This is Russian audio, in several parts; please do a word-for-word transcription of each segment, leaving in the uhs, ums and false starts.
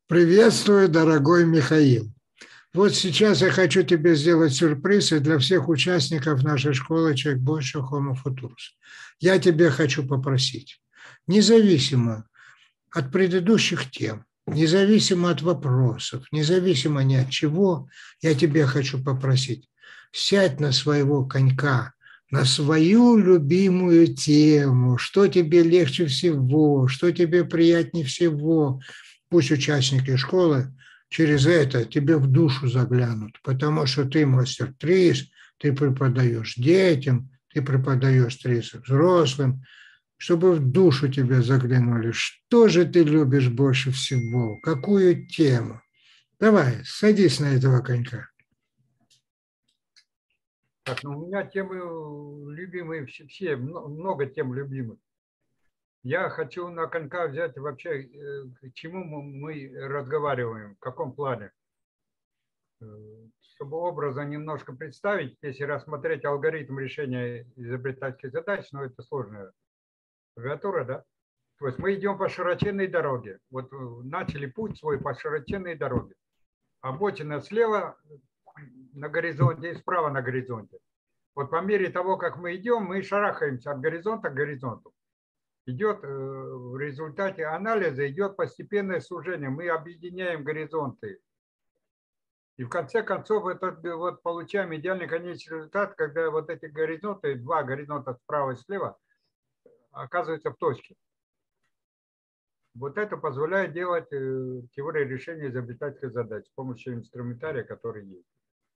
Приветствую, дорогой Михаил. Вот сейчас я хочу тебе сделать сюрприз и для всех участников нашей школы «Человек больше Homo Futurus». Я тебе хочу попросить, независимо от предыдущих тем, независимо от вопросов, независимо ни от чего, я тебе хочу попросить, сядь на своего конька, на свою любимую тему, что тебе легче всего, что тебе приятнее всего. Пусть участники школы через это тебе в душу заглянут, потому что ты мастер-трис, ты преподаешь детям, ты преподаешь трис взрослым, чтобы в душу тебя заглянули. Что же ты любишь больше всего? Какую тему? Давай, садись на этого конька. Так, ну у меня темы любимые все, все, много тем любимых. Я хочу на конька взять вообще, к чему мы разговариваем, в каком плане. Чтобы образно немножко представить, если рассмотреть алгоритм решения изобретательских задач, но это сложная аббревиатура, да? То есть мы идем по широченной дороге. Вот начали путь свой по широченной дороге. Обочина слева на горизонте и справа на горизонте. Вот по мере того, как мы идем, мы шарахаемся от горизонта к горизонту. Идет в результате анализа идет постепенное сужение. Мы объединяем горизонты. И в конце концов это, вот, получаем идеальный конечный результат, когда вот эти горизонты, два горизонта справа и слева, оказываются в точке. Вот это позволяет делать теорию решения изобретательных задач с помощью инструментария, который есть.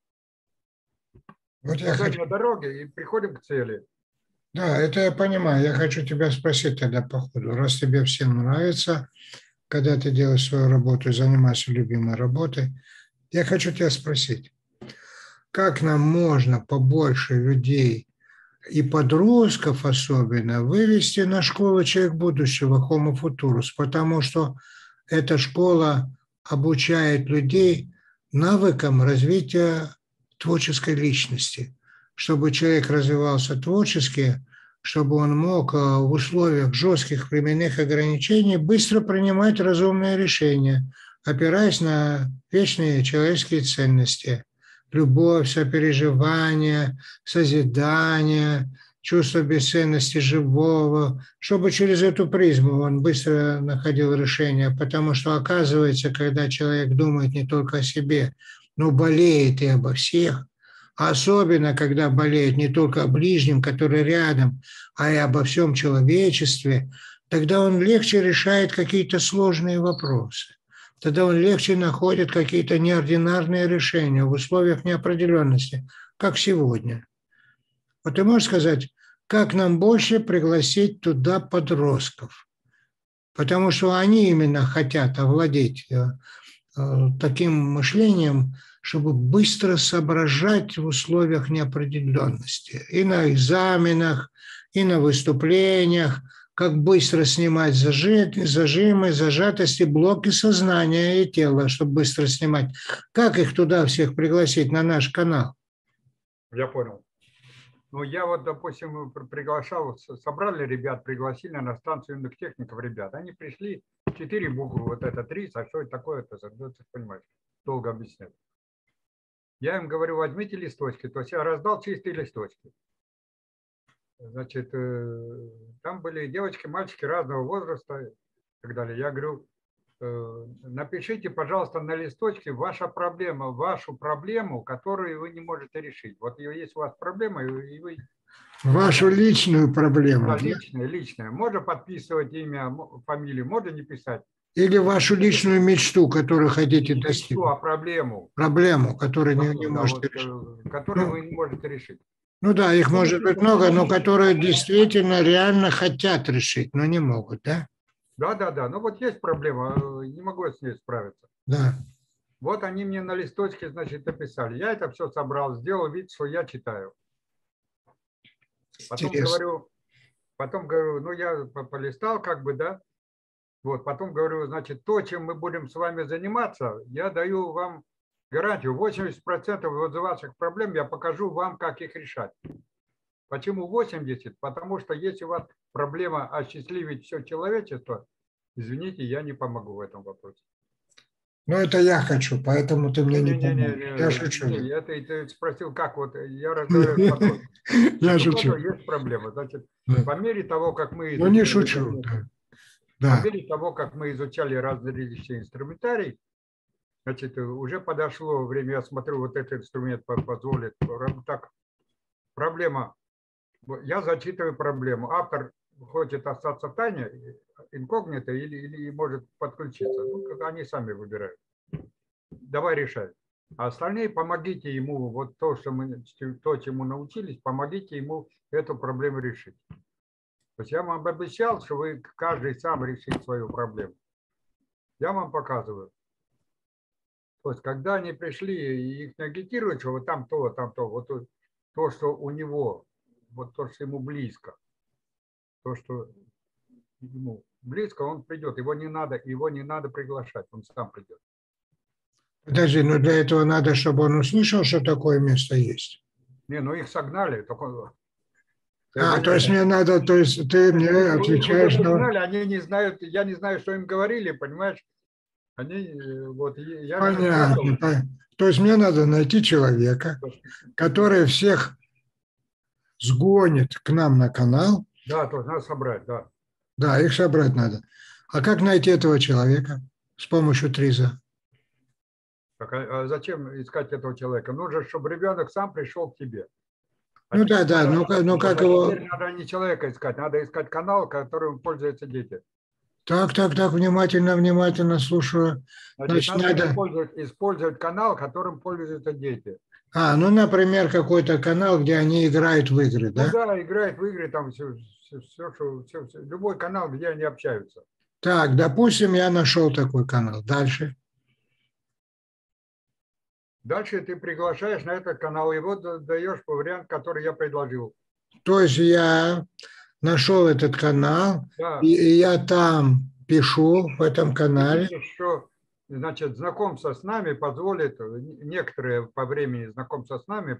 Вот я Идем хочу... на дороге и приходим к цели. Да, это я понимаю. Я хочу тебя спросить тогда по ходу. Раз тебе всем нравится, когда ты делаешь свою работу и занимаешься любимой работой, я хочу тебя спросить, как нам можно побольше людей и подростков особенно вывести на школу «Человек будущего» Homo Futurus, потому что эта школа обучает людей навыкам развития творческой личности, чтобы человек развивался творчески, чтобы он мог в условиях жестких временных ограничений быстро принимать разумные решения, опираясь на вечные человеческие ценности. Любовь, сопереживание, созидание, чувство бесценности живого, чтобы через эту призму он быстро находил решение, потому что оказывается, когда человек думает не только о себе, но болеет и обо всех, а особенно, когда болеет не только о ближнем, который рядом, а и обо всем человечестве, тогда он легче решает какие-то сложные вопросы. Тогда он легче находит какие-то неординарные решения в условиях неопределенности, как сегодня. Вот ты можешь сказать, как нам больше пригласить туда подростков? Потому что они именно хотят овладеть таким мышлением, чтобы быстро соображать в условиях неопределенности. И на экзаменах, и на выступлениях, как быстро снимать зажимы, зажатости, блоки сознания и тела, чтобы быстро снимать. Как их туда всех пригласить на наш канал? Я понял. Ну, я вот, допустим, приглашал, собрали ребят, пригласили на станцию юных техников ребят. Они пришли, четыре буквы, вот это три, а что это такое, это, ты понимаешь, долго объяснять. Я им говорю, возьмите листочки, то есть я раздал чистые листочки. Значит, там были девочки, мальчики разного возраста и так далее. Я говорю, напишите, пожалуйста, на листочке ваша проблема, вашу проблему, которую вы не можете решить. Вот есть у вас проблема, и вы... Вашу личную проблему. Да, личная, личная. Можно подписывать имя, фамилию, можно не писать. Или вашу личную мечту, которую хотите не достичь. Мечту, а проблему. Проблему, которую Проблему, не, не да, можете вот, решить. которую Ну, вы не можете решить. Ну да, их Ну, может быть много, но которые действительно реально хотят решить, но не могут, да? Да, да, да. Ну вот есть проблема, не могу я с ней справиться. Да. Вот они мне на листочке, значит, написали. Я это все собрал, сделал вид, что я читаю. Потом Интересно. говорю, потом говорю, ну я полистал, как бы, да. Вот, потом говорю, значит, то, чем мы будем с вами заниматься, я даю вам гарантию, восемьдесят процентов вот ваших проблем я покажу вам, как их решать. Почему восемьдесят? Потому что если у вас проблема осчастливить все человечество, извините, я не помогу в этом вопросе. Но это я хочу, поэтому ты мне не поможешь. Я шучу. Не-не-не, я ты, ты спросил, как вот, я разговариваю с подходом. Я У шучу. кого есть проблема. Значит, Да. по мере того, как мы Ну, не изучали, шучу. Да. по Да. мере того, как мы изучали различные инструментарий, значит, уже подошло время, я смотрю, вот этот инструмент позволит. Так, проблема. Я зачитываю проблему. Автор хочет остаться в тайне, инкогнито, или, или может подключиться. Ну, как они сами выбирают. Давай решай. А остальные помогите ему, вот то, что мы, то, чему научились, помогите ему эту проблему решить. То есть я вам обещал, что вы каждый сам решит свою проблему. Я вам показываю. То есть когда они пришли и их агитируют, что вот там то, там то, вот то, что у него, вот то, что ему близко, то, что ему близко, он придет. Его не надо, его не надо приглашать, он сам придет. Подожди, но для этого надо, чтобы он услышал, что такое место есть. Не, ну их согнали. Только... А, то есть мне надо, то есть ты мне отвечаешь на... Согнали, они не знают, я не знаю, что им говорили, понимаешь? Они, вот, я Понятно. То есть мне надо найти человека, который всех сгонит к нам на канал. Да, то есть надо собрать, да. Да, их собрать надо. А как найти этого человека с помощью ТРИЗа? Так, а зачем искать этого человека? Нужно, чтобы ребенок сам пришел к тебе. А ну да, да, ну, ну как его... Теперь надо не человека искать, надо искать канал, которым пользуются дети. Так, так, так, внимательно, внимательно слушаю. Значит, Значит, надо, надо... Использовать, использовать канал, которым пользуются дети. А, ну, например, какой-то канал, где они играют в игры, ну, да? Да, играют в игры, там все, все, все, все, все, любой канал, где они общаются. Так, допустим, я нашел такой канал. Дальше. Дальше ты приглашаешь на этот канал, его даешь по варианту, который я предложил. То есть я нашел этот канал, да. и я там пишу в этом канале. Что, значит, знакомство с нами позволит, некоторые по времени знакомства с нами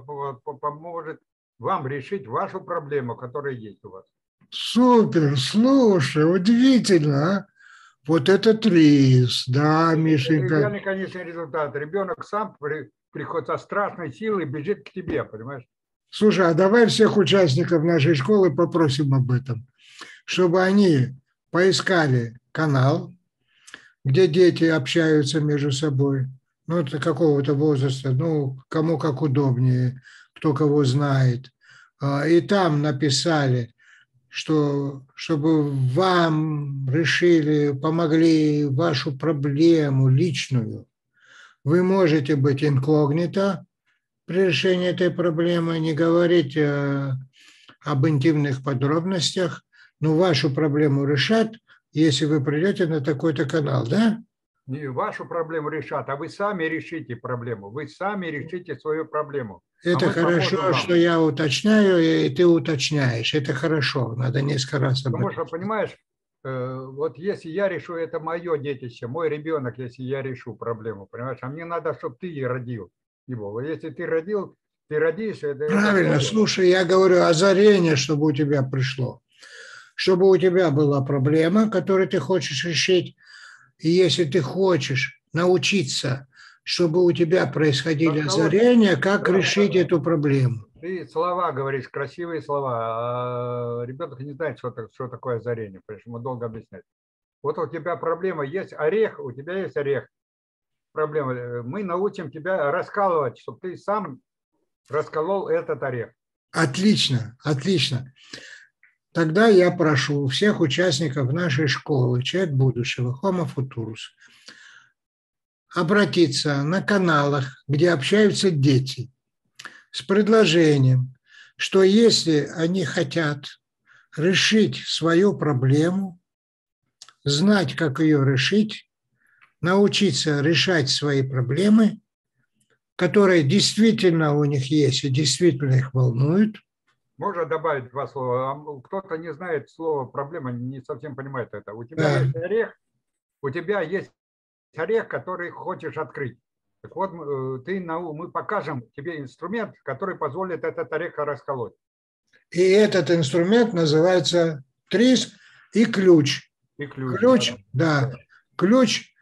поможет вам решить вашу проблему, которая есть у вас. Супер, слушай, удивительно, а? Вот это ТРИЗ, да, Мишенька. Идеальный конечный результат. Ребенок сам при, приходит со страшной силой, бежит к тебе, понимаешь? Слушай, а давай всех участников нашей школы попросим об этом, чтобы они поискали канал, где дети общаются между собой, ну, это какого-то возраста, ну, кому как удобнее, кто кого знает, и там написали, что, чтобы вам решили, помогли вашу проблему личную, вы можете быть инкогнито при решении этой проблемы, не говорить э, об интимных подробностях, но вашу проблему решат, если вы придете на такой-то канал, да? Не вашу проблему решат, а вы сами решите проблему. Вы сами решите свою проблему. Это а хорошо, что я уточняю, и ты уточняешь. Это хорошо, надо несколько раз об этом. Потому что, понимаешь, вот если я решу, это мое детище, мой ребенок, если я решу проблему, понимаешь, а мне надо, чтобы ты родил его. Если ты родил, ты родишь. Это, Правильно, это... слушай, я говорю озарение, чтобы у тебя пришло. Чтобы у тебя была проблема, которую ты хочешь решить, и если ты хочешь научиться, чтобы у тебя происходили озарения, как да, решить да, эту проблему. Ты слова говоришь, красивые слова, а ребенок не знает, что, что такое озарение, потому что ему долго объяснять. Вот у тебя проблема есть орех, у тебя есть орех. Проблема. Мы научим тебя раскалывать, чтобы ты сам расколол этот орех. Отлично, отлично. Тогда я прошу всех участников нашей школы «Человек будущего» Homo Futurus обратиться на каналах, где общаются дети, с предложением, что если они хотят решить свою проблему, знать, как ее решить, научиться решать свои проблемы, которые действительно у них есть и действительно их волнуют. Можно добавить два слова? Кто-то не знает слова «проблема», не совсем понимает это. У тебя да. есть орех, у тебя есть орех, который хочешь открыть. Так вот, ты, мы покажем тебе инструмент, который позволит этот орех расколоть. И этот инструмент называется ТРИЗ и ключ. И ключ, ключ да. да. Ключ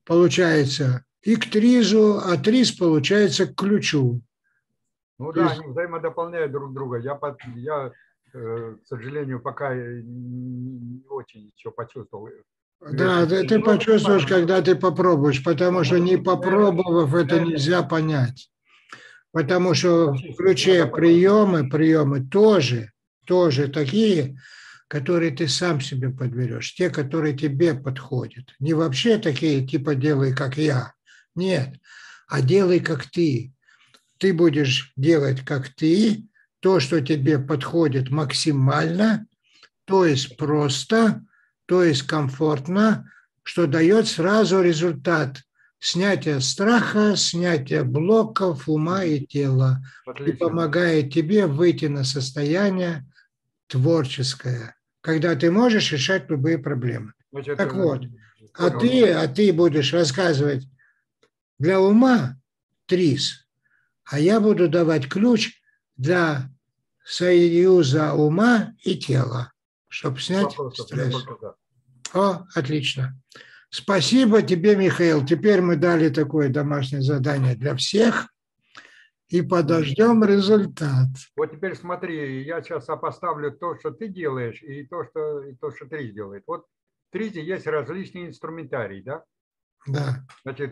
получается и к тризу, а триз получается к ключу. Ну да, они взаимодополняют друг друга. Я, я к сожалению, пока не очень еще почувствовал. Да, ты, ты почувствуешь, когда ты попробуешь, потому что не попробовав, это нельзя понять. Потому что в ключе приемы, приемы тоже, тоже такие, которые ты сам себе подберешь, те, которые тебе подходят. Не вообще такие, типа делай, как я. Нет, а делай, как ты. Ты будешь делать, как ты, то, что тебе подходит максимально, то есть просто, то есть комфортно, что дает сразу результат. Снятие страха, снятие блоков ума и тела. Отлично. И помогает тебе выйти на состояние творческое, когда ты можешь решать любые проблемы. Значит, так вот, а ты, а ты будешь рассказывать для ума триз, а я буду давать ключ для союза ума и тела, чтобы снять стресс. О, отлично. Спасибо тебе, Михаил. Теперь мы дали такое домашнее задание для всех и подождем результат. Вот теперь смотри, я сейчас сопоставлю то, что ты делаешь, и то, что, и то, что Триз делает. Вот в Тризе есть различные инструментарии, да? Да. Значит,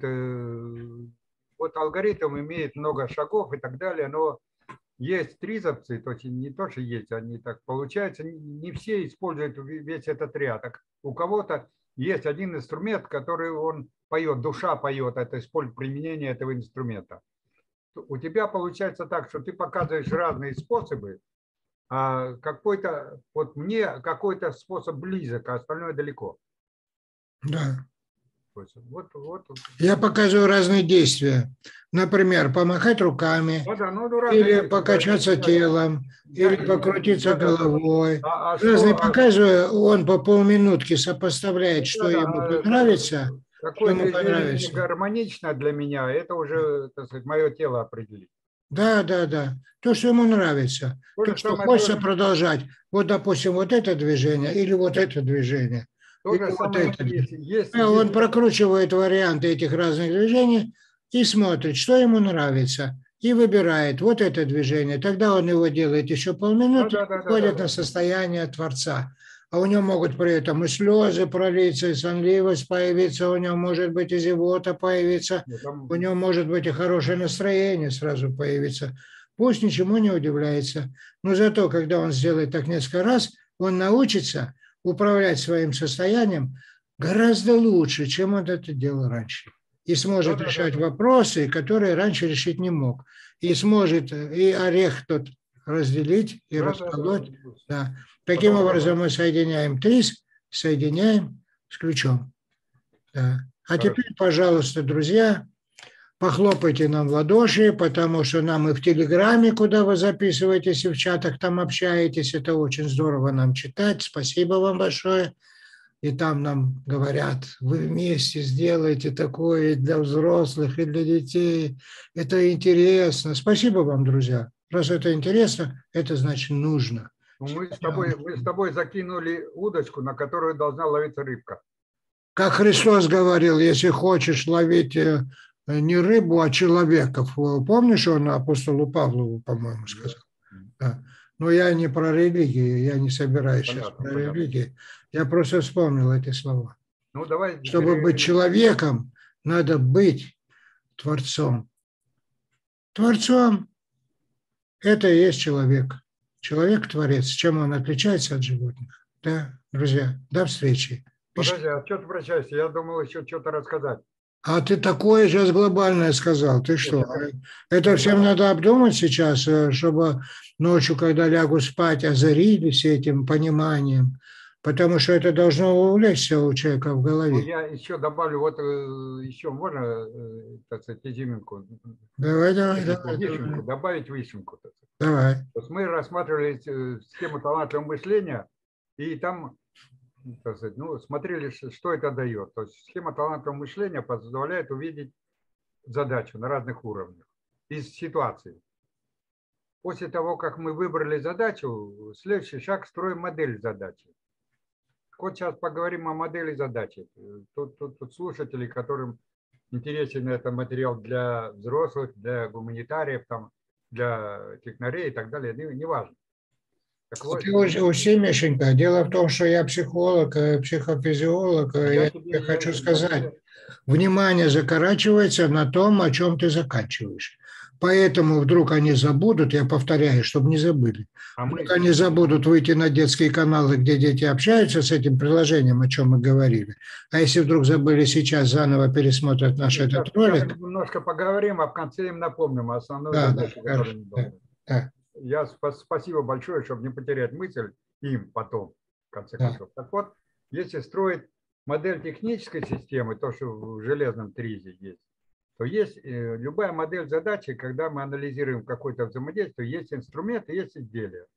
вот алгоритм имеет много шагов и так далее, но есть тризовцы, то есть не то, что есть, они так получается, не все используют весь этот ряд. У кого-то есть один инструмент, который он поет, душа поет, это использует применение этого инструмента. У тебя получается так, что ты показываешь разные способы, а какой-то, вот мне какой-то способ близок, а остальное далеко. Да. Вот, вот. Я показываю разные действия. Например, помахать руками, да, да, ну, или покачаться телом, я, или покрутиться да, головой. А, а разные что, показываю, он по полминутки сопоставляет, да, что да, ему а, понравится. Какое движение гармонично для меня, это уже, так сказать, мое тело определит. Да, да, да. То, что ему нравится. То, то что хочется тоже... продолжать. Вот, допустим, вот это движение или вот это движение. То же самое вот есть, есть, а он есть... прокручивает варианты этих разных движений и смотрит, что ему нравится, и выбирает вот это движение. Тогда он его делает еще полминуты, да, да, и входит да, да, на состояние Творца. А у него могут при этом и слезы пролиться, и сонливость появиться, у него может быть и зевота появиться, там... у него может быть и хорошее настроение сразу появиться. Пусть ничему не удивляется. Но зато, когда он сделает так несколько раз, он научится управлять своим состоянием гораздо лучше, чем он это делал раньше. И сможет да, решать да, да. вопросы, которые раньше решить не мог. И сможет и орех тот разделить, и да, расколоть. Да, да. Да. Таким Потом, образом мы соединяем триз, соединяем с ключом. Да. А Хорошо. Теперь, пожалуйста, друзья, похлопайте нам в ладоши, потому что нам и в Телеграме, куда вы записываетесь, и в чатах там общаетесь. Это очень здорово нам читать. Спасибо вам большое. И там нам говорят, вы вместе сделаете такое и для взрослых, и для детей. Это интересно. Спасибо вам, друзья. Раз это интересно, это значит нужно. Мы с тобой, мы с тобой закинули удочку, на которую должна ловиться рыбка. Как Христос говорил, если хочешь ловить не рыбу, а человеков. Помнишь, он апостолу Павлову, по-моему, сказал? Да. Но я не про религию, я не собираюсь понятно, сейчас про понятно. религию. Я просто вспомнил эти слова. Ну, давай, Чтобы теперь... быть человеком, надо быть творцом. Творцом – это и есть человек. Человек-творец. Чем он отличается от животных? Да, друзья, до встречи. Пишите. Подожди, а что ты прощаешься? Я думал еще что-то рассказать. А ты такое сейчас глобальное сказал. Ты что? Это, это всем надо обдумать сейчас, чтобы ночью, когда лягу спать, озарились этим пониманием. Потому что это должно увлечься у человека в голове. Ну, я еще добавлю, вот еще можно, так сказать, изюминку? Давай, давай, вишенку, давай. Вишенку, добавить вишенку. Так сказать. Давай. Вот мы рассматривали схему талантливого мышления, и там... Так сказать, ну, смотрели, что это дает. То есть схема талантливого мышления позволяет увидеть задачу на разных уровнях из ситуации. После того, как мы выбрали задачу, следующий шаг – строим модель задачи. Вот сейчас поговорим о модели задачи. Тут, тут, тут слушатели, которым интересен этот материал для взрослых, для гуманитариев, там, для технарей и так далее, не, не важно. Так вот, Ты учти, Мишенька, дело в том, что я психолог, психофизиолог, я, я тебе я, хочу я, сказать, я... внимание закорачивается на том, о чем ты заканчиваешь. Поэтому вдруг они забудут, я повторяю, чтобы не забыли, а вдруг мы... они забудут выйти на детские каналы, где дети общаются с этим приложением, о чем мы говорили. А если вдруг забыли сейчас, заново пересмотрят наш сейчас, этот ролик. Сейчас немножко поговорим, а в конце им напомним основную да, задачу, да, которую не да, да. Я спасибо большое, чтобы не потерять мысль им потом, в конце да. концов. Так вот, если строить модель технической системы, то, что в железном тризе есть, то есть любая модель задачи, когда мы анализируем какое-то взаимодействие, есть инструмент и есть изделие.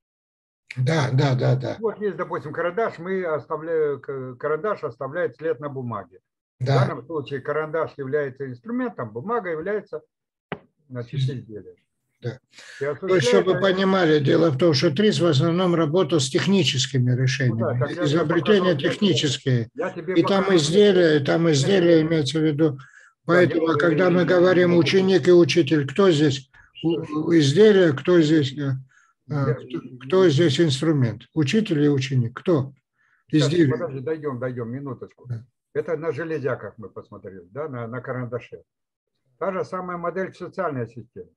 Да, да, да, да. Вот есть, допустим, карандаш, мы оставляем, карандаш оставляет след на бумаге. Да. В данном случае карандаш является инструментом, бумага является, значит, изделием. Да. То есть, чтобы вы понимали, дело в том, что ТРИЗ в основном работал с техническими решениями, ну, да, изобретения покажу, технические, я тебе, я тебе и там изделия, и там изделия имеется в виду. Поэтому, да, когда я, мы я, говорим я, ученик и учитель, кто здесь изделие, кто здесь, я, кто, кто здесь инструмент? Учитель и ученик? Кто? Изделие. Подожди, дойдем, дойдем, минуточку. Да. Это на железяках мы посмотрели, да, на, на карандаше. Та же самая модель в социальной системе.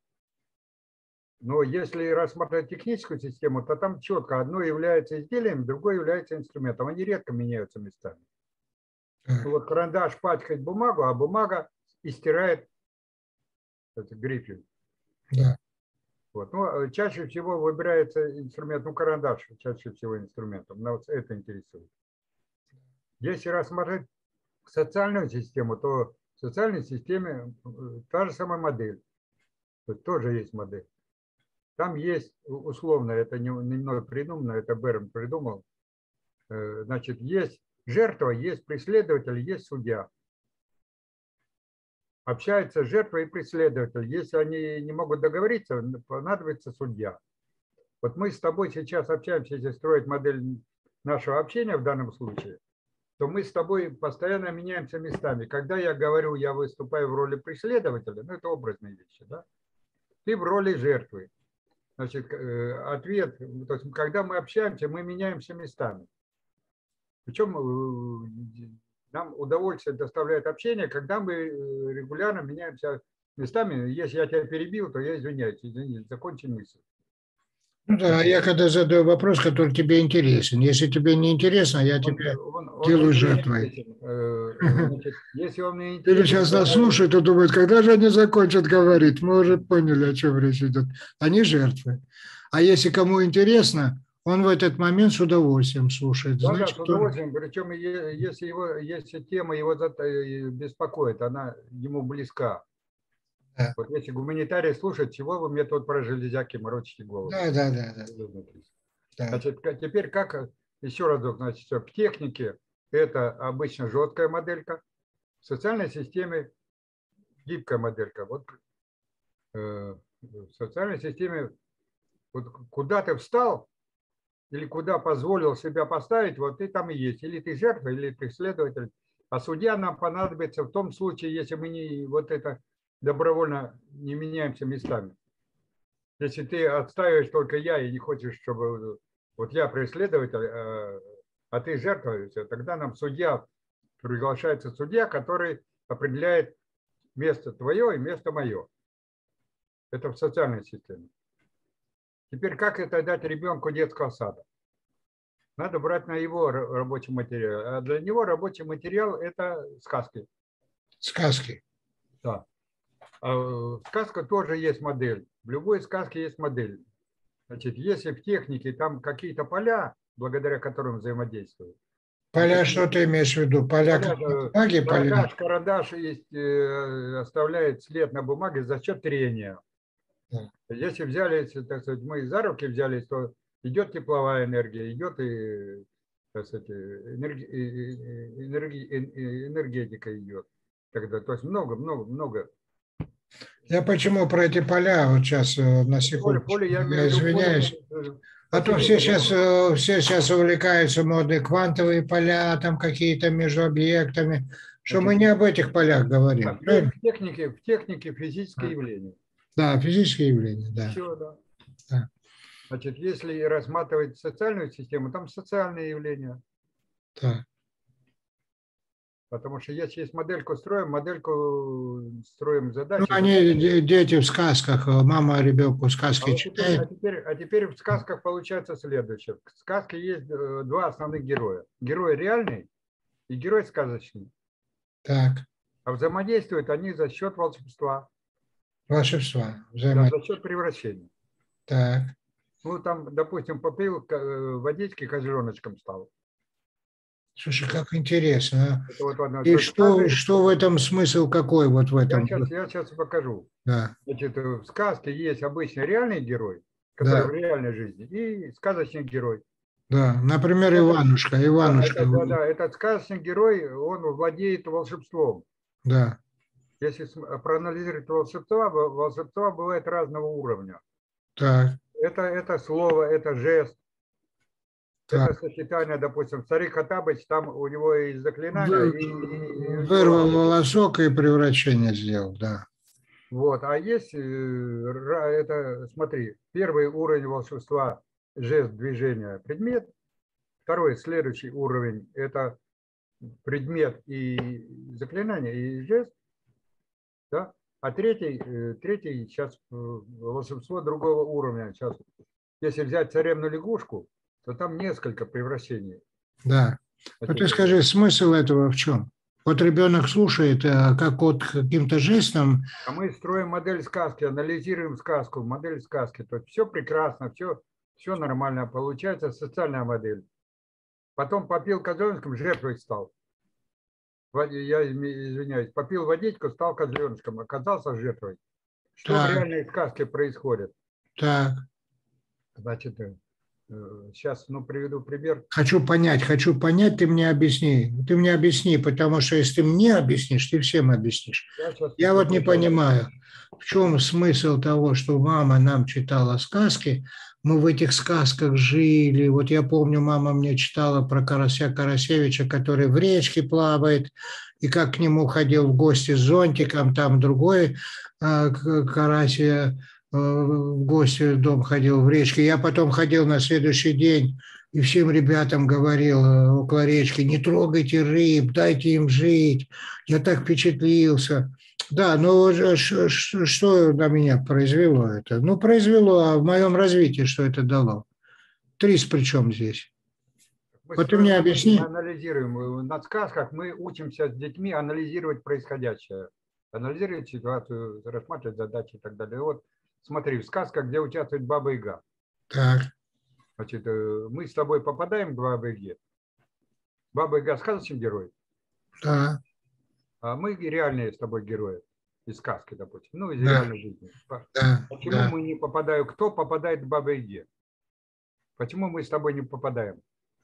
Но если рассматривать техническую систему, то там четко одно является изделием, другое является инструментом. Они редко меняются местами. Ну, вот карандаш пачкает бумагу, а бумага истирает грифель. Да. Вот. Ну, чаще всего выбирается инструмент, ну карандаш чаще всего инструментом. Нас вот это интересует. Если рассмотреть социальную систему, то в социальной системе та же самая модель. Тут тоже есть модель. Там есть, условно, это не, не мной придумано, это Берн придумал, значит, есть жертва, есть преследователь, есть судья. Общаются жертва и преследователь. Если они не могут договориться, понадобится судья. Вот мы с тобой сейчас общаемся, если строить модель нашего общения в данном случае, то мы с тобой постоянно меняемся местами. Когда я говорю, я выступаю в роли преследователя, ну это образные вещи, да? Ты в роли жертвы. Значит, ответ, то есть, когда мы общаемся, мы меняемся местами. Причем нам удовольствие доставляет общение, когда мы регулярно меняемся местами. Если я тебя перебил, то я извиняюсь, извини, закончи мысль. Ну да, я когда задаю вопрос, который тебе интересен. Если тебе не интересно, я он, тебя он, он делаю жертвой. Значит, если он мне интересен, или сейчас нас слушают и думают, когда же они закончат говорить. Мы уже поняли, о чем речь идет. Они жертвы. А если кому интересно, он в этот момент с удовольствием слушает. Да, Значит, да, с удовольствием. Он... Причем, если, его, если тема его беспокоит, она ему близка. Да. Вот если гуманитарий слушает, чего вы мне тут про железяки морочите голову? Да, да, да. да. да. Значит, теперь как, еще разок, значит, в технике это обычно жесткая моделька, в социальной системе гибкая моделька. Вот э, в социальной системе вот куда ты встал или куда позволил себя поставить, вот ты там и есть. Или ты жертва, или ты следователь. А судья нам понадобится в том случае, если мы не вот это добровольно не меняемся местами. Если ты отстаиваешь только я и не хочешь, чтобы вот я преследователь, а ты жертва, тогда нам судья, приглашается судья, который определяет место твое и место мое. Это в социальной системе. Теперь как это дать ребенку детского сада? Надо брать на его рабочий материал. А для него рабочий материал – это сказки. Сказки. Да. А сказка тоже есть модель. В любой сказке есть модель. Значит, если в технике там какие-то поля, благодаря которым взаимодействуют. Поля, что ты имеешь в виду? Поля, поля бумаги, карандаш, поля? Карандаш есть, э, оставляет след на бумаге за счет трения. Да. Если взялись, так сказать, мы за руки взялись, то идет тепловая энергия, идет и, так сказать, энерги, энерги, энергетика идет. Тогда, то есть много, много, много. Я почему про эти поля вот сейчас на секунду, поле, поле, я, я извиняюсь, поле, А то все сейчас, все сейчас увлекаются модой квантовые поля, там какие-то между объектами, что мы не об этих полях говорим. В технике, в технике физическое явление. Да, физические явления, да. Все, да. Да. Значит, если рассматривать социальную систему, там социальные явления. Да. Потому что если есть модельку строим, модельку строим задачи. Ну, они дети в сказках, мама ребенку сказки а читает. А теперь, а теперь в сказках получается следующее. В сказке есть два основных героя. Герой реальный и герой сказочный. Так. А взаимодействуют они за счет волшебства. Волшебства. Да, за счет превращения. Так. Ну, там, допустим, попил водички, козленочком стал. Слушай, как интересно. Вот одно, и что, что в этом смысл какой вот в этом? Я сейчас, я сейчас покажу. Да. Значит, в сказке есть обычный реальный герой, который да. в реальной жизни, и сказочный герой. Да, например, Иванушка. Иванушка. Да, это, да, да, этот сказочный герой, он владеет волшебством. Да. Если проанализировать волшебство, волшебство бывает разного уровня. Так. Это, это слово, это жест. Так. Это сочетание, допустим, Царик Хаттабыч, там у него и заклинания. Вы, и, и, вырвал и, волосок и превращение сделал, да. Вот, а есть, это, смотри, первый уровень волшебства, жест, движение, предмет. Второй, следующий уровень, это предмет и заклинание, и жест. Да? А третий, третий сейчас волшебство другого уровня. Сейчас, если взять царевну лягушку, то там несколько превращений. Да. А ты скажи, смысл этого в чем? Вот ребенок слушает, а как вот каким-то жестом. А мы строим модель сказки, анализируем сказку, модель сказки. То есть все прекрасно, все, все нормально. Получается социальная модель. Потом попил козленочком, жертвой стал. Я извиняюсь, попил водичку, стал козленочком, оказался жертвой. Что так. в реальной сказке происходит? Так. Значит, сейчас, ну, приведу пример. Хочу понять, хочу понять, ты мне объясни. Ты мне объясни, потому что если ты мне объяснишь, ты всем объяснишь. Я, Я вот не понимаю, в чем смысл того, что мама нам читала сказки, мы в этих сказках жили. Вот я помню, мама мне читала про карася Карасевича, который в речке плавает, и как к нему ходил в гости с зонтиком, там другой карась в гости в дом ходил в речке. Я потом ходил на следующий день и всем ребятам говорил около речки: не трогайте рыб, дайте им жить. Я так впечатлился. Да, но что на меня произвело это? Ну, произвело, а в моем развитии что это дало? Трис при чем здесь? Мы вот ты мне объясни. Анализируем. На сказках мы учимся с детьми анализировать происходящее. Анализировать ситуацию, рассматривать задачи и так далее. Вот смотри, в сказках, где участвует Баба Яга. Так. Значит, мы с тобой попадаем к Бабе Яге. Баба Яга сказочный герой. Да. А мы реальные с тобой герои из сказки, допустим. Ну, из да. реальной жизни. Да. Почему да. мы не попадаем? Кто попадает к Бабе Яге? Почему мы с тобой не попадаем?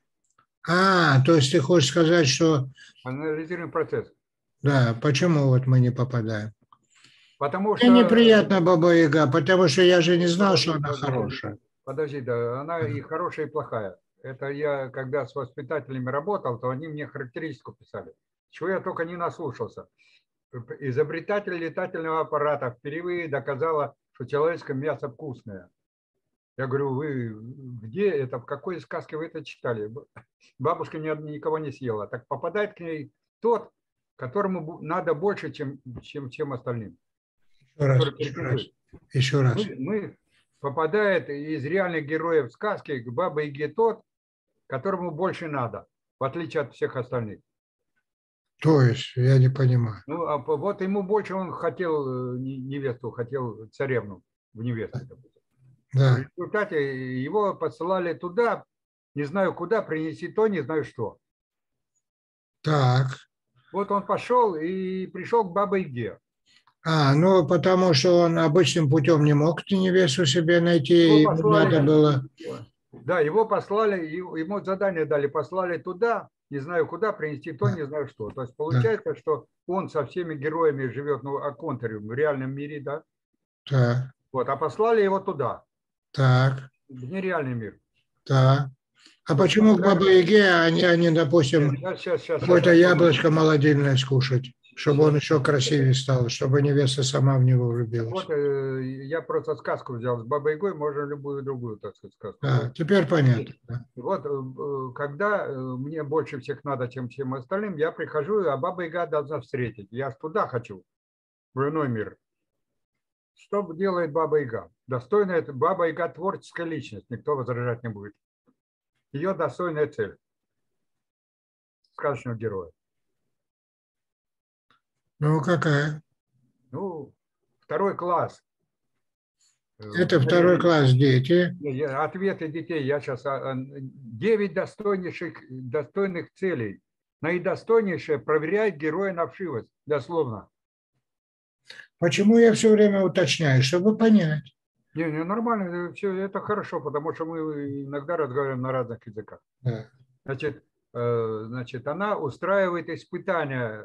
А, то есть ты хочешь сказать, что... Анализируем процесс. Да, почему вот мы не попадаем? Потому что... Мне неприятно Баба Яга, потому что я же не знал, подожди, что она подожди, хорошая. Подожди, да, она и хорошая, и плохая. Это я, когда с воспитателями работал, то они мне характеристику писали. Чего я только не наслушался. Изобретатель летательного аппарата впервые доказала, что человеческое мясо вкусное. Я говорю, вы где это, в какой сказке вы это читали? Бабушка ни, никого не съела. Так попадает к ней тот, которому надо больше, чем, чем, чем остальным. Еще раз, еще раз. Еще раз. Мы, мы попадает из реальных героев сказки к Бабе Яге тот, которому больше надо, в отличие от всех остальных. То есть, я не понимаю. Ну, а вот ему больше он хотел невесту, хотел царевну в невесту. Да. В результате его посылали туда, не знаю куда, принеси то, не знаю что. Так. Вот он пошел и пришел к Бабе Яге. А, ну, потому что он обычным путем не мог невесту себе найти, Его послали, надо было... Да, его послали, ему задание дали, послали туда, не знаю куда, принести то, не знаю что. То есть получается, да. что он со всеми героями живет, ну, о контуре, в реальном мире, да? Так. Вот, а послали его туда. Так. В нереальный мир. Да. А Вот почему к когда- Бабе-Яге они, они, допустим, Сейчас, сейчас, сейчас, какое-то сейчас. яблочко молодильное скушать, чтобы он Сейчас. еще красивее стал, чтобы невеста сама в него влюбилась? Вот э, я просто сказку взял с Бабой Ягой, можно любую другую, так сказать, сказку. Да, теперь понятно. Да. Вот э, когда э, мне больше всех надо, чем всем остальным, я прихожу, а Баба Яга должна встретить. Я ж туда хочу, в иной мир. Что делает Баба Яга? Достойная Баба Яга творческая личность, никто возражать не будет. Ее достойная цель сказочного героя. Ну, какая? Ну, второй класс. Это второй класс дети. Ответы детей. Я сейчас... Девять достойнейших, достойных целей. Наидостойнейшее проверяет героя на вшивость. Дословно. Почему я все время уточняю? Чтобы понять. Не, не, нормально. Все это хорошо, потому что мы иногда разговариваем на разных языках. Да. Значит, значит, она устраивает испытания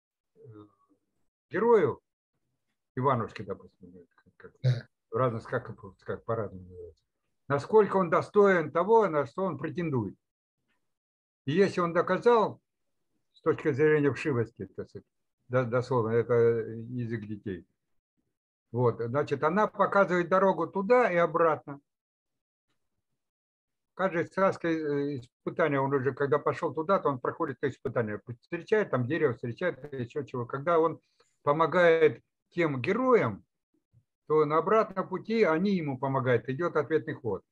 герою, Иванушке, допустим, как, Да. разных, как, как по-разному называется, насколько он достоин того, на что он претендует. И если он доказал, с точки зрения вшивости, так сказать, дословно, это язык детей, вот, значит, она показывает дорогу туда и обратно. Каждой сказке испытания, он уже, когда пошел туда, то он проходит это испытание. Встречает там дерево, встречает еще чего. Когда он помогает тем героям, то на обратном пути они ему помогают, идет ответный ход.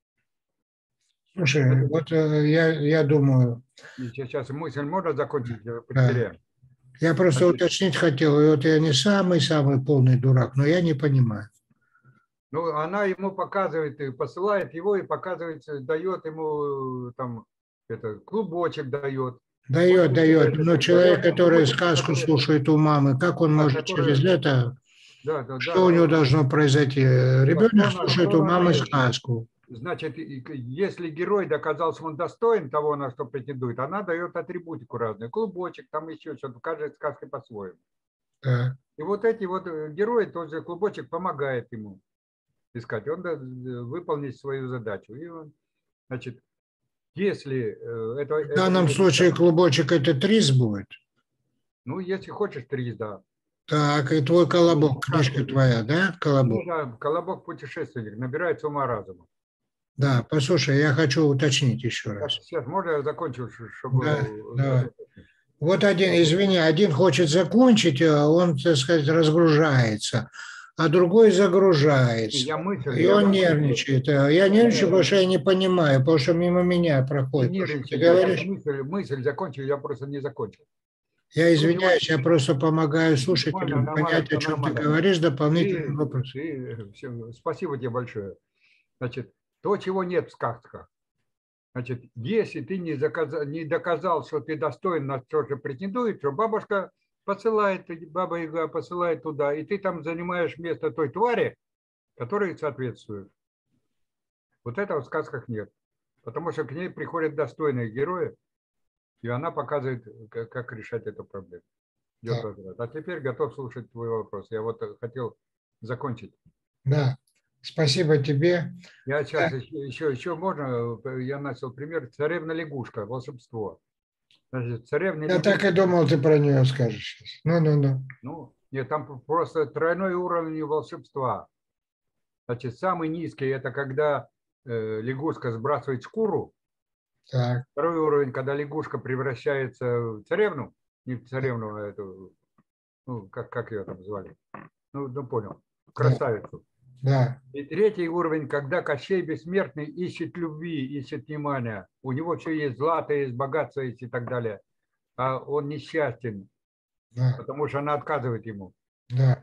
Слушай, вот я, я думаю... Сейчас мысль можно закончить? Да. Я просто Значит, уточнить хотел, и вот я не самый-самый полный дурак, но я не понимаю. Ну, она ему показывает, и посылает его, и показывает, дает ему там это, клубочек дает. Дает, вот, дает. Но человек, дает, который клубочек, сказку который... слушает у мамы, как он а, может который... через это... Да, да, что да, у него да. должно произойти? Ребенок да, слушает у мамы сказку. Значит, если герой доказал, что он достоин того, на что претендует, она дает атрибутику разную. Клубочек, там еще что-то, каждой сказке по-своему. Да. И вот эти вот герои, тот же клубочек помогает ему искать. Он выполнит свою задачу. И он, значит, если... Это, в данном это, случае клубочек это триз будет? Ну, если хочешь, триз, да. Так, и твой колобок, ну, книжка твоя, да, колобок? Ну, да, колобок путешественник, набирается ума разума. Да, послушай, я хочу уточнить еще раз. Сейчас, можно я закончу, чтобы... Да, давай. Вот один, извини, один хочет закончить, он, так сказать, разгружается, а другой загружается. Я мысль, и я он мысль. нервничает. Я нервничаю, потому что я не понимаю, потому что мимо меня проходит. Ты ты говоришь? Мысль, мысль закончил, я просто не закончил. Я извиняюсь, я просто помогаю слушателям нормально, понять, о чем нормально. Ты говоришь, дополнительный ты, вопрос. Ты, все, спасибо тебе большое. Значит, то, чего нет в сказках. Значит, если ты не доказал, не доказал, что ты достоин, на что же претендует, то бабушка посылает, Баба Яга посылает туда, и ты там занимаешь место той твари, которой соответствует. Вот этого в сказках нет. Потому что к ней приходят достойные герои, и она показывает, как, как решать эту проблему. Да. А теперь готов слушать твой вопрос. Я вот хотел закончить. Да. Спасибо тебе. Я сейчас да. еще, еще, еще можно, я начал пример. Царевна-лягушка, волшебство. Значит, царевна я так и думал, ты про нее скажешь сейчас. Ну-ну-ну. Ну, нет, там просто тройной уровень волшебства. Значит, самый низкий – это когда э, лягушка сбрасывает шкуру. Так. Второй уровень, когда лягушка превращается в царевну. Не в царевну, а эту, ну, как, как ее там звали. Ну, ну понял. Красавицу. Да. И третий уровень, когда Кощей Бессмертный ищет любви, ищет внимания. У него все есть злато, есть богатство, есть и так далее. А он несчастен, да. Потому что она отказывает ему. Да.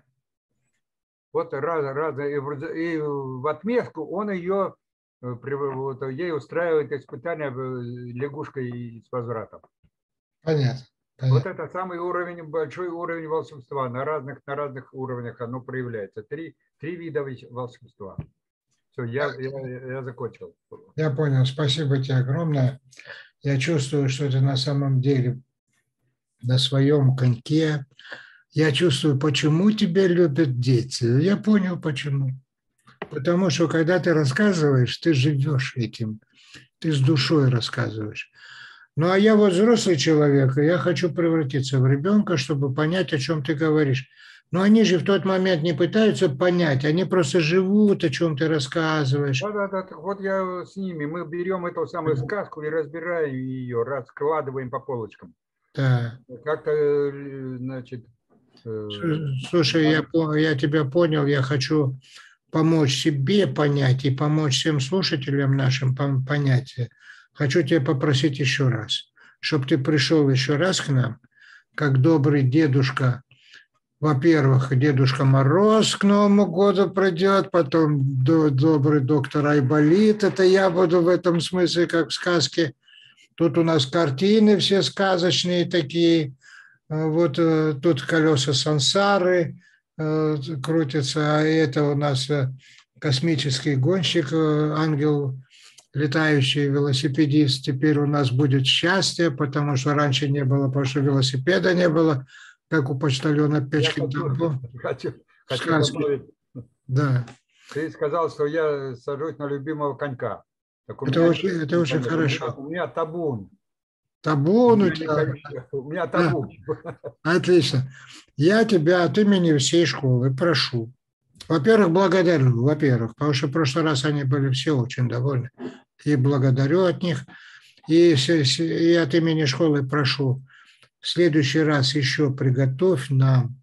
Вот раз, раз, и, в, и в отместку он ее, вот, ей устраивает испытания лягушкой с возвратом. Понятно. Понятно. Вот это самый уровень, большой уровень волшебства. На разных, на разных уровнях оно проявляется. Три, три вида волшебства. Все, я, я, я закончил. Я понял. Спасибо тебе огромное. Я чувствую, что ты на самом деле на своем коньке. Я чувствую, почему тебя любят дети. Я понял, почему. Потому что, когда ты рассказываешь, ты живешь этим. Ты с душой рассказываешь. Ну, а я вот взрослый человек, и я хочу превратиться в ребенка, чтобы понять, о чем ты говоришь. Но они же в тот момент не пытаются понять, они просто живут, о чем ты рассказываешь. Да, да, да, так вот я с ними. Мы берем эту самую сказку и разбираем ее, раскладываем по полочкам. Да. Как-то, э, значит, э, Слушай, я, по- я тебя понял, я хочу помочь себе понять и помочь всем слушателям нашим пон- понять. Хочу тебя попросить еще раз, чтобы ты пришел еще раз к нам, как добрый дедушка. Во-первых, Дедушка Мороз к Новому году придет, потом до- добрый доктор Айболит, это я буду в этом смысле, как в сказке. Тут у нас картины все сказочные такие, э, вот э, тут колеса сансары э, крутятся, а это у нас э, космический гонщик, э, ангел, летающий велосипедист. Теперь у нас будет счастье, потому что раньше не было, потому что велосипеда не было, как у почтальона я Печкин хочу, там хочу, в хочу сказке. добавить. Да, Ты сказал, что я сажусь на любимого конька. Так у это меня, очень, это очень конечно, у меня, хорошо. у меня табун. У Табун у меня, не, тебя, кон- у меня а, табун. отлично. Я тебя от имени всей школы прошу. Во-первых, благодарю, во-первых, потому что в прошлый раз они были все очень довольны. И благодарю от них. И, и от имени школы прошу, в следующий раз еще приготовь нам,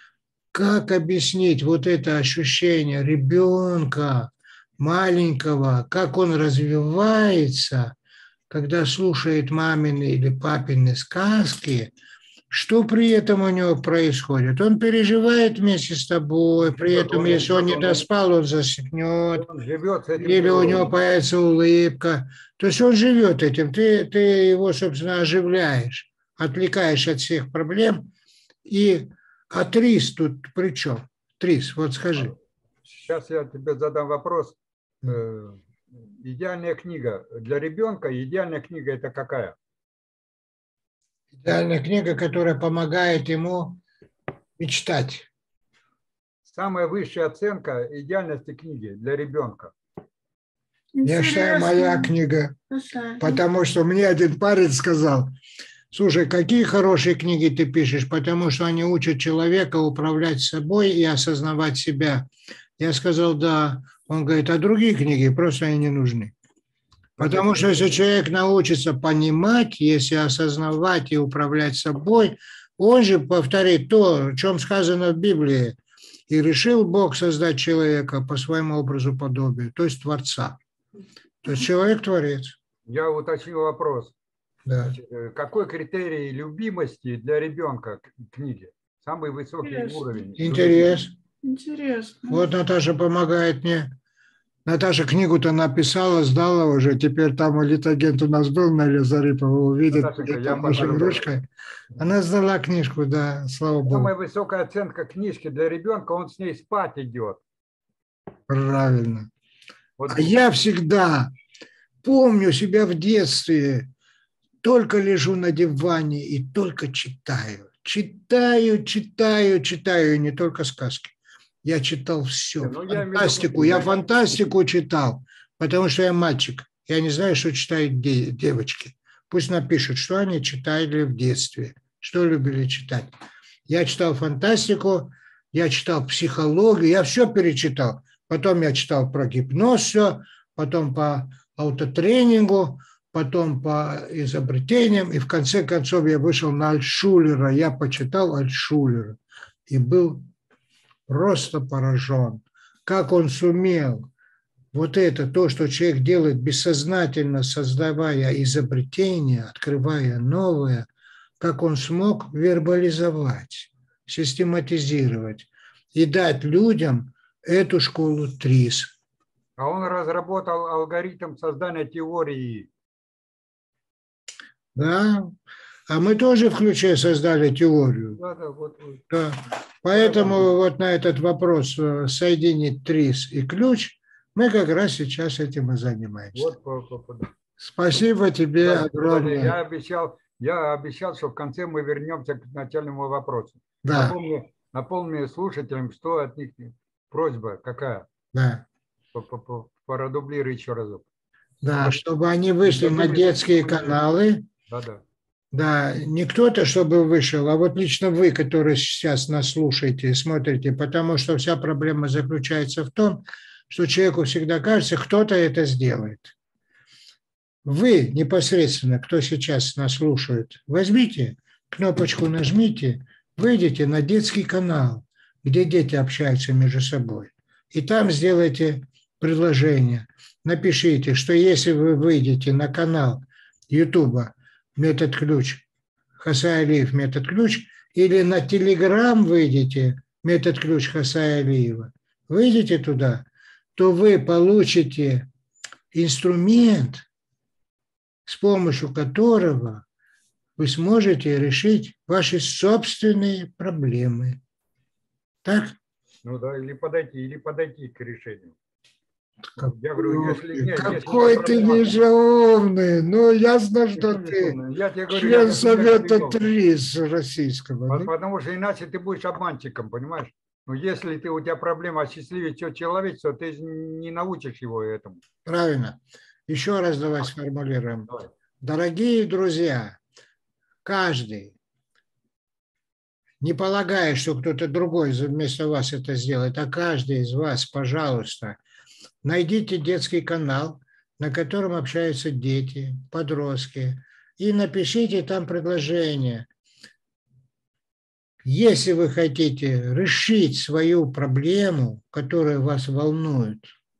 как объяснить вот это ощущение ребенка маленького, как он развивается, когда слушает мамины или папины сказки, что при этом у него происходит? Он переживает вместе с тобой, при Живет, этом, он если он живет, не он, доспал, он заснет, он живет с этим или у него героем. появится улыбка. То есть он живет этим, ты, ты его, собственно, оживляешь, отвлекаешь от всех проблем. И а Трис тут при чем? Трис, вот скажи. Сейчас я тебе задам вопрос. Э, Идеальная книга для ребенка, идеальная книга это какая? Идеальная книга, которая помогает ему мечтать. Самая высшая оценка идеальности книги для ребенка. Я считаю, моя книга, потому что мне один парень сказал, слушай, какие хорошие книги ты пишешь, потому что они учат человека управлять собой и осознавать себя. Я сказал, да. Он говорит, а другие книги просто они не нужны. Потому что если человек научится понимать, если осознавать и управлять собой, он же повторит то, о чем сказано в Библии. И решил Бог создать человека по своему образу подобию, то есть Творца. То есть человек-творец. Я уточню вопрос. Да. Значит, какой критерий любимости для ребенка книги? Самый высокий Интересно. уровень. Интерес. Интересно. Вот Наташа помогает мне. Наташа книгу-то написала, сдала уже. Теперь там элит-агент у нас был, Наля Зарипова, увидит, Наташенька, я там нашей поздравляю. ручкой. Она сдала книжку, да, слава Богу. Самая высокая оценка книжки для ребенка, он с ней спать идет. Правильно. Вот. А я всегда помню себя в детстве, только лежу на диване и только читаю. Читаю, читаю, читаю, и не только сказки. Я читал все, Ну, я фантастику, имею в я виду, фантастику читал, потому что я мальчик. Я не знаю, что читают де- девочки. Пусть напишут, что они читали в детстве, что любили читать. Я читал фантастику, я читал психологию, я все перечитал. Потом я читал про гипноз все, потом по аутотренингу, потом по изобретениям, и в конце концов я вышел на Альтшулера, я почитал Альтшулера и был просто поражен, как он сумел вот это, то, что человек делает бессознательно, создавая изобретения, открывая новое, как он смог вербализовать, систематизировать и дать людям эту школу ТРИС. А он разработал алгоритм создания теории. Да, а мы тоже в ключе создали теорию. Да, да, вот, вот. Да. Поэтому вот на этот вопрос соединить ТРИС и ключ мы как раз сейчас этим и занимаемся. Вот, по, по, по. Спасибо тебе Да, огромное. Я обещал, я обещал, что в конце мы вернемся к начальному вопросу. Да. Напомни, напомни слушателям, что от них просьба какая. Да. Продублируй еще разок. Да, чтобы они вышли на детские каналы. Да, да. Да, не кто-то, чтобы вышел, а вот лично вы, которые сейчас нас слушаете и смотрите, потому что вся проблема заключается в том, что человеку всегда кажется, кто-то это сделает. Вы непосредственно, кто сейчас нас слушает, возьмите кнопочку, нажмите, выйдите на детский канал, где дети общаются между собой, и там сделайте предложение. Напишите, что если вы выйдете на канал Ютуба метод ключ, Хасай Алиев метод ключ, или на Телеграм выйдете метод ключ Хасая Алиева, выйдете туда, то вы получите инструмент, с помощью которого вы сможете решить ваши собственные проблемы. Так? Ну да, или подойти, или подойти к решению. Какой, я говорю, если нет, какой если ты проблема... нежеумный. Ну, ясно, что ты я тебе говорю, член я Совета ТРИС российского. Потому что иначе ты будешь обманщиком, понимаешь? Но если ты, у тебя проблема осчастливить все человечество, ты не научишь его этому. Правильно. Еще раз давай сформулируем. Давай. Дорогие друзья, каждый, не полагая, что кто-то другой вместо вас это сделает, а каждый из вас, пожалуйста, найдите детский канал, на котором общаются дети, подростки, и напишите там предложение. Если вы хотите решить свою проблему, которая вас волнует,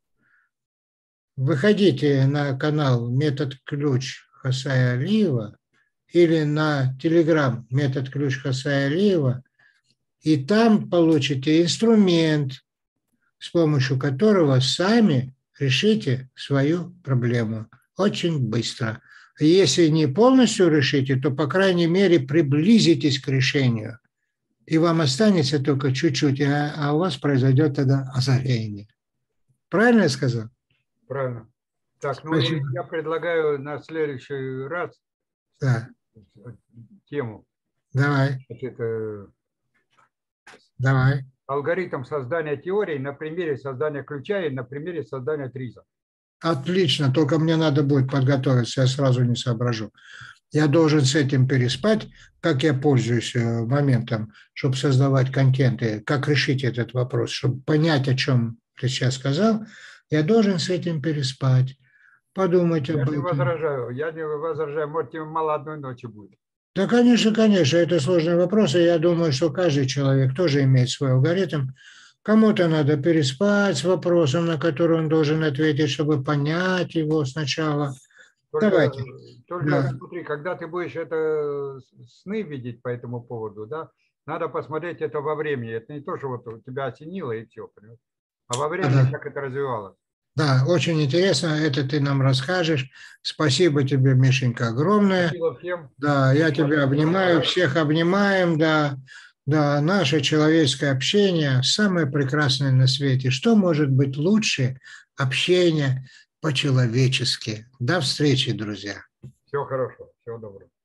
выходите на канал «Метод ключ» Хасая Алиева или на Телеграм «Метод ключ» Хасая Алиева, и там получите инструмент, с помощью которого сами решите свою проблему очень быстро. Если не полностью решите, то, по крайней мере, приблизитесь к решению, и вам останется только чуть-чуть, а, а у вас произойдет тогда озарение. Правильно я сказал? Правильно. Так, ну Спасибо. Я предлагаю на следующий раз да. тему. Давай. Это... Давай. Алгоритм создания теории на примере создания ключа и на примере создания ТРИЗа. Отлично, только мне надо будет подготовиться, я сразу не соображу. Я должен с этим переспать, как я пользуюсь моментом, чтобы создавать контенты, как решить этот вопрос, чтобы понять, о чем ты сейчас сказал, я должен с этим переспать, подумать об этом. Я не возражаю, я не возражаю, может, тебе мало одной ночи будет. Да, конечно, конечно, это сложный вопрос, и я думаю, что каждый человек тоже имеет свой алгоритм. Кому-то надо переспать с вопросом, на который он должен ответить, чтобы понять его сначала. Только, Давайте. Только да. смотри, когда ты будешь это сны видеть по этому поводу, да, надо посмотреть это во времени. Это не то, что вот у тебя осенило и все, понимаешь? А во времени, ага. как это развивалось. Да, очень интересно, это ты нам расскажешь. Спасибо тебе, Мишенька, огромное. Спасибо всем. Да, я тебя обнимаю, всех обнимаем, да. Да, наше человеческое общение самое прекрасное на свете. Что может быть лучше общения по-человечески? До встречи, друзья. Всего хорошего, всего доброго.